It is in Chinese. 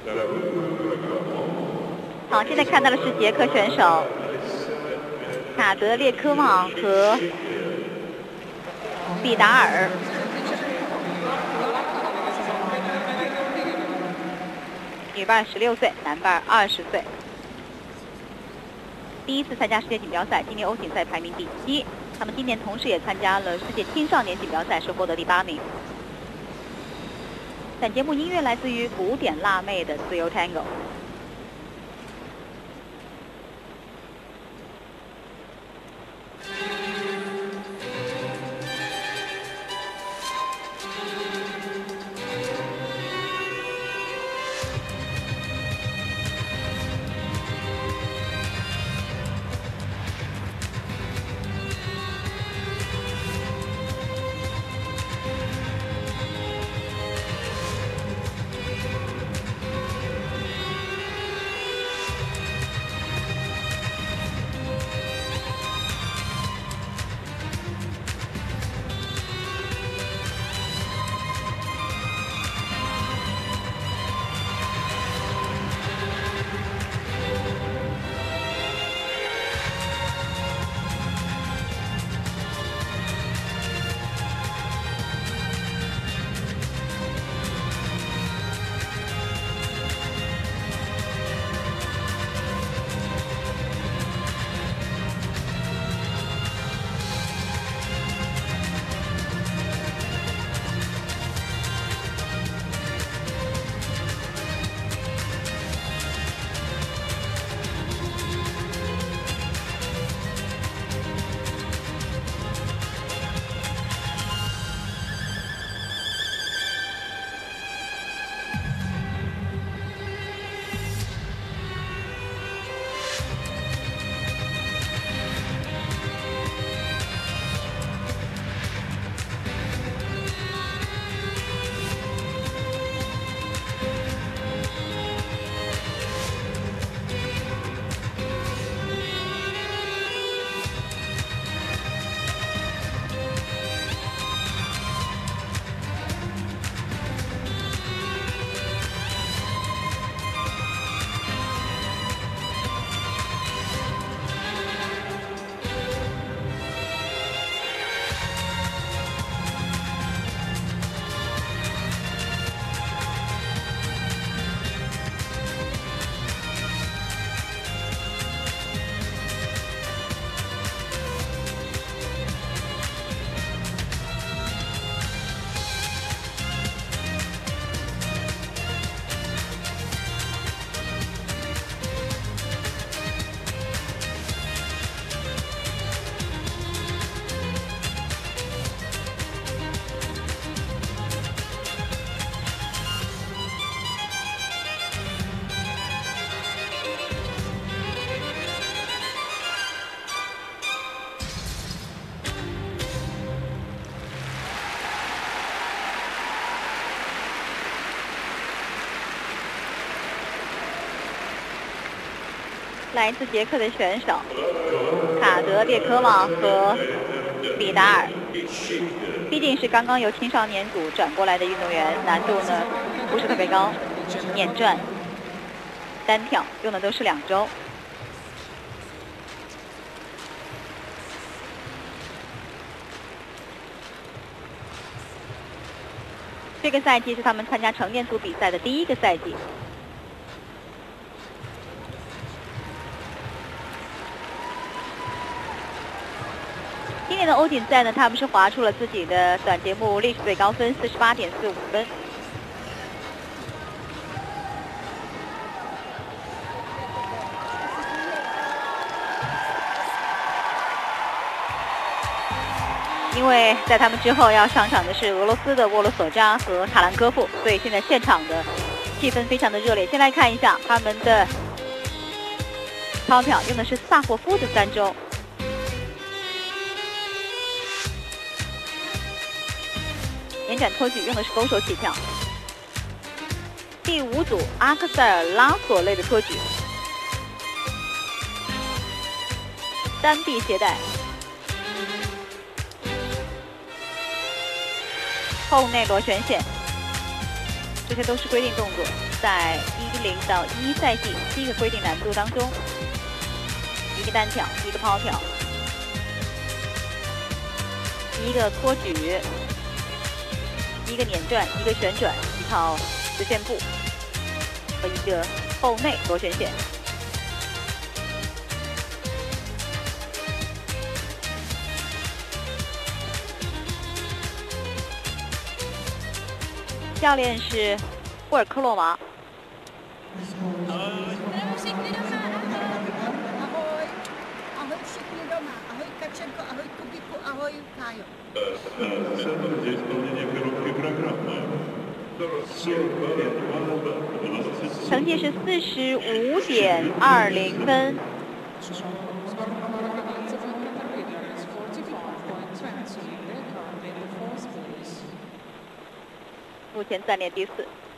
好，现在看到的是捷克选手卡德列科旺和毕达尔。女伴16岁，男伴20岁。第一次参加世界锦标赛，今年欧锦赛排名第7。他们今年同时也参加了世界青少年锦标赛，是获得第8名。本节目音乐来自于古典辣妹的自由 Tango。来自捷克的选手卡德列科旺和毕达尔，毕竟是刚刚由青少年组转过来的运动员，难度呢不是特别高。碾转、单跳用的都是2周。这个赛季是他们参加成年组比赛的第1个赛季。今年的欧锦赛呢，他们是划出了自己的短节目历史最高分48.45分。因为在他们之后要上场的是俄罗斯的沃罗索扎和塔兰科夫，所以现在现场的气氛非常的热烈。先来看一下他们的钞票，用的是萨霍夫的3周。延展托举用的是勾手起跳。第5组阿克塞尔拉索类的托举，单臂携带。后内螺旋线，这些都是规定动作，在 0到1赛季7个规定难度当中，一个单挑，一个抛挑，一个托举，一个碾转，一个旋转，一套直线步和一个后内螺旋线。教练是布尔科洛娃。成绩是45.20分。目前暂列第4。